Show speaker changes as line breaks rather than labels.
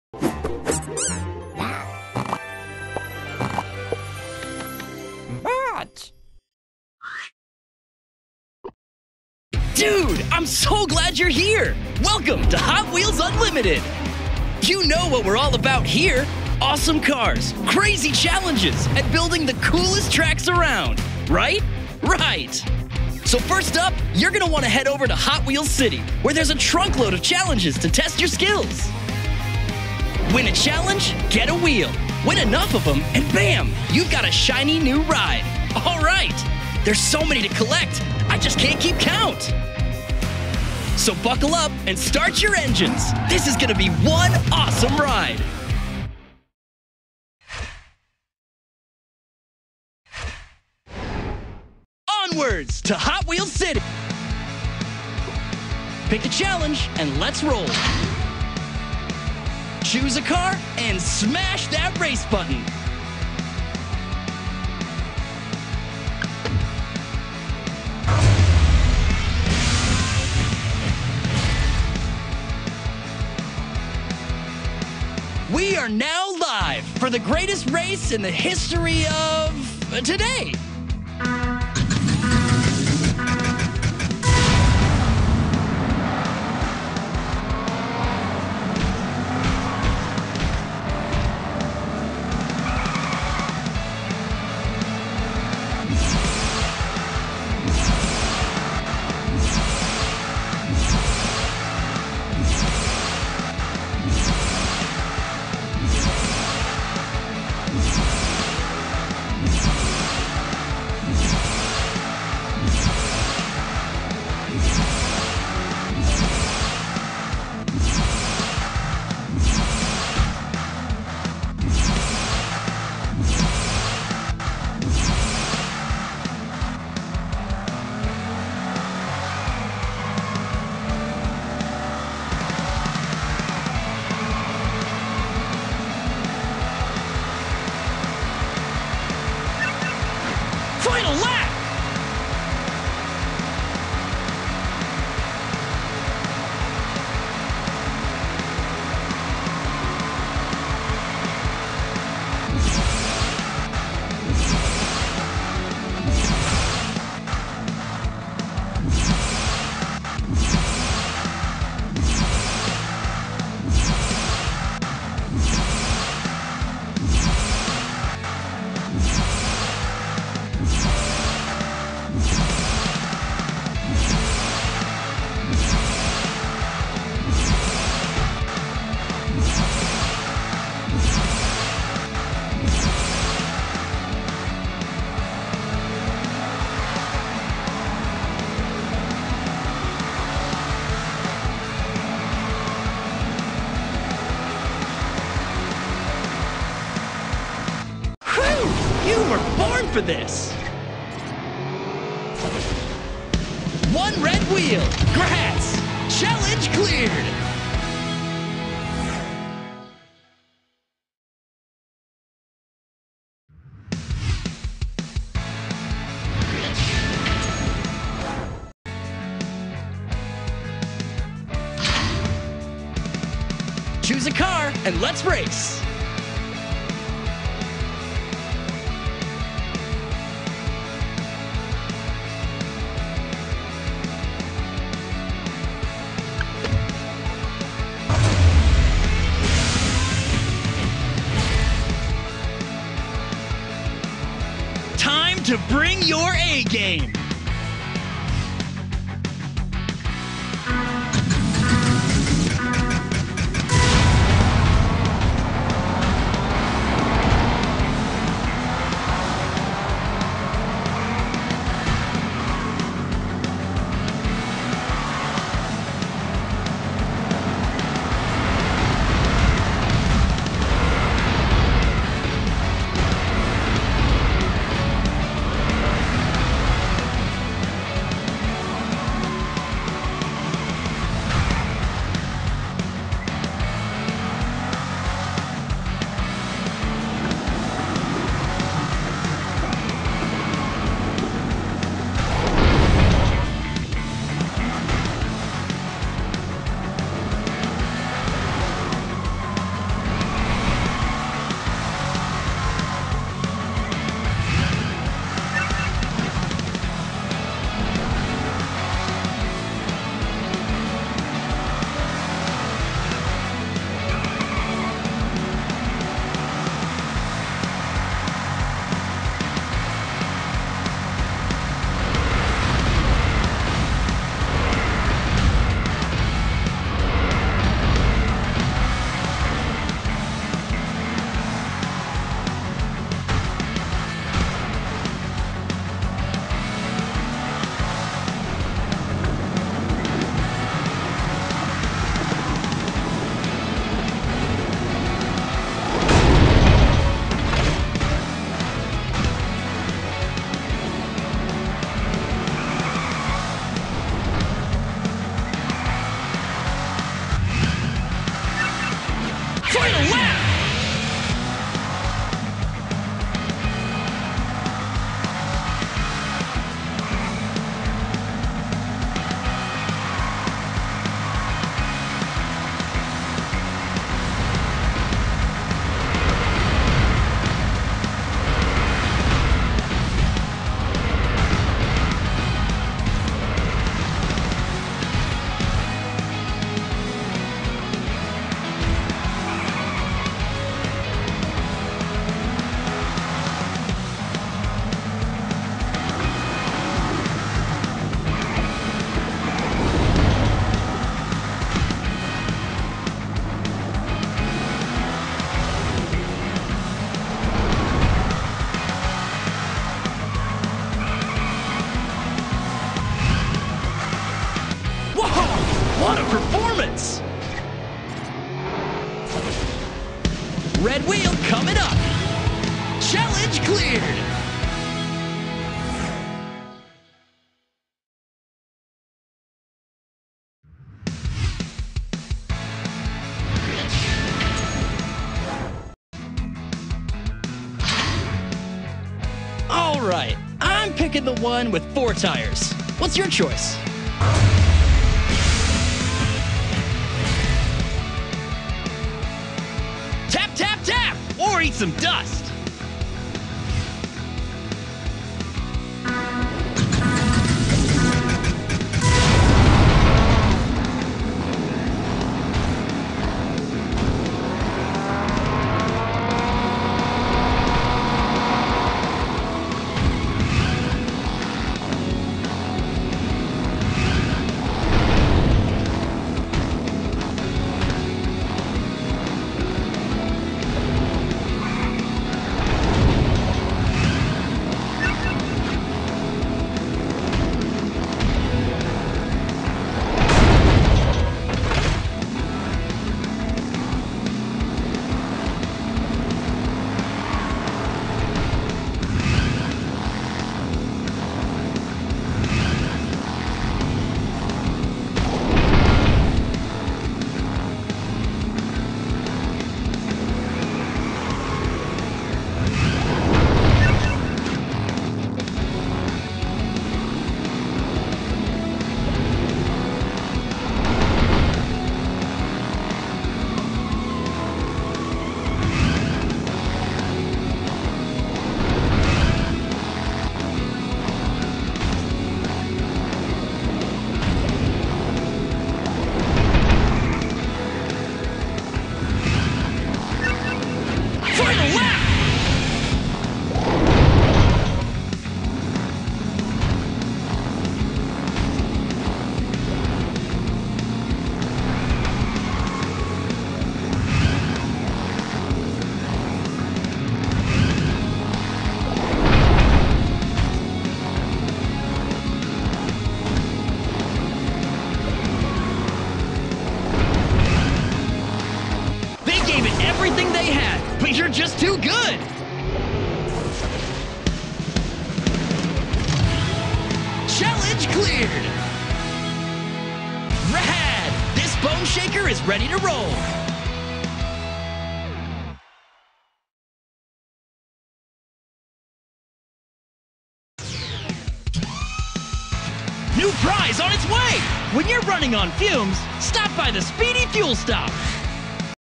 Dude, I'm so glad you're here! Welcome to Hot Wheels Unlimited! You know what we're all about here. Awesome cars, crazy challenges, and building the coolest tracks around, right? Right! So first up, you're gonna want to head over to Hot Wheels City, where there's a trunkload of challenges to test your skills. Win a challenge, get a wheel. Win enough of them, and bam! You've got a shiny new ride. All right! There's so many to collect, I just can't keep count. So buckle up and start your engines. This is gonna be one awesome ride. Onwards to Hot Wheels City. Pick a challenge and let's roll. Choose a car and smash that race button. We are now live for the greatest race in the history of today. Final lap! You were born for this! One red wheel. Grats! Challenge cleared! Choose a car and let's race! Time to bring your A game! Red wheel coming up. Challenge cleared. All right, I'm picking the one with 4 tires. What's your choice? Tap, tap, tap, or eat some dust. Everything they had, but you're just too good. Challenge cleared. Rad! This bone shaker is ready to roll. New prize on its way! When you're running on fumes, stop by the Speedy Fuel Stop.